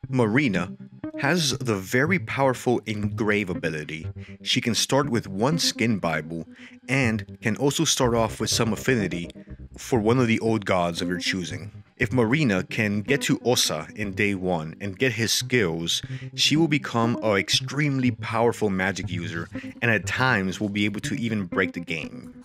Marina has the very powerful Engrave ability. She can start with one skin Bible and can also start off with some affinity for one of the old gods of your choosing. If Marina can get to Osa in day 1 and get his skills, she will become an extremely powerful magic user and at times will be able to even break the game.